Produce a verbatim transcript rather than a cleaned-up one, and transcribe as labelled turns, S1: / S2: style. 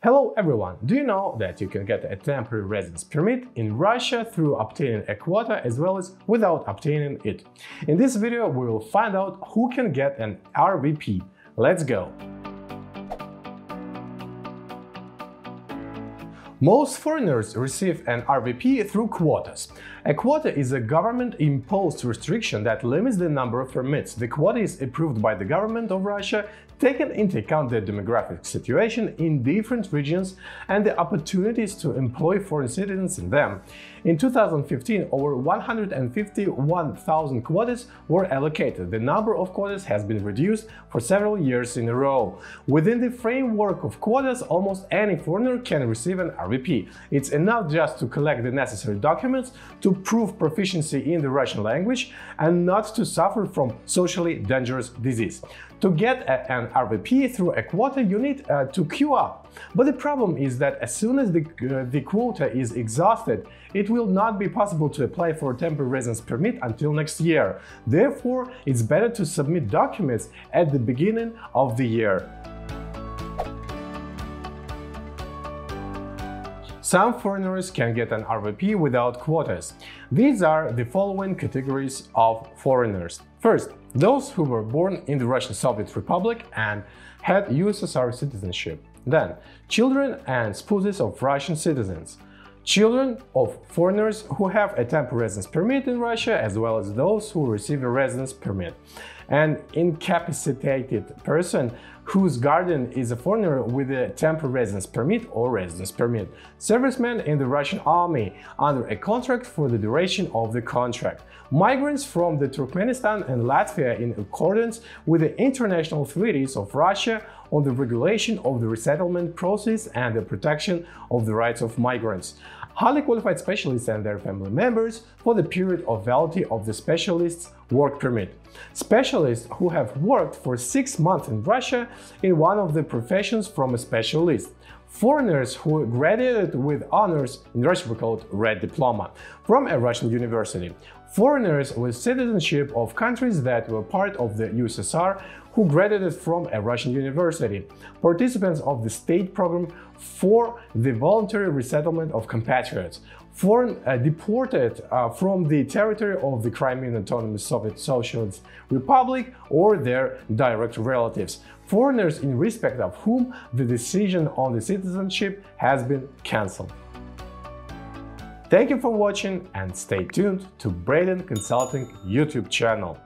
S1: Hello everyone! Do you know that you can get a temporary residence permit in Russia through obtaining a quota as well as without obtaining it? In this video we will find out who can get an R V P. Let's go! Most foreigners receive an R V P through quotas. A quota is a government-imposed restriction that limits the number of permits. The quota is approved by the government of Russia, taking into account the demographic situation in different regions and the opportunities to employ foreign citizens in them. In two thousand fifteen, over one hundred fifty-one thousand quotas were allocated. The number of quotas has been reduced for several years in a row. Within the framework of quotas, almost any foreigner can receive an R V P. It's enough just to collect the necessary documents to prove proficiency in the Russian language and not to suffer from socially dangerous disease. To get a, an R V P through a quota, you need uh, to queue up. But the problem is that as soon as the, uh, the quota is exhausted, it will not be possible to apply for a temporary residence permit until next year. Therefore, it's better to submit documents at the beginning of the year. Some foreigners can get an R V P without quotas. These are the following categories of foreigners. First, those who were born in the Russian Soviet Republic and had U S S R citizenship. Then, children and spouses of Russian citizens. Children of foreigners who have a temporary residence permit in Russia, as well as those who receive a residence permit. An incapacitated person whose guardian is a foreigner with a temporary residence permit or residence permit. Servicemen in the Russian army under a contract for the duration of the contract. Migrants from the Turkmenistan and Latvia in accordance with the international treaties of Russia on the regulation of the resettlement process and the protection of the rights of migrants. Highly qualified specialists and their family members for the period of validity of the specialist's work permit. Specialists who have worked for six months in Russia in one of the professions from a specialist. Foreigners who graduated with honors, in Russia we call it red diploma, from a Russian university. Foreigners with citizenship of countries that were part of the U S S R who graduated from a Russian university. Participants of the state program for the voluntary resettlement of compatriots. Foreign uh, deported uh, from the territory of the Crimean Autonomous Soviet Socialist Republic or their direct relatives. Foreigners in respect of whom the decision on the citizenship has been cancelled. Thank you for watching and stay tuned to Braden Consulting YouTube channel.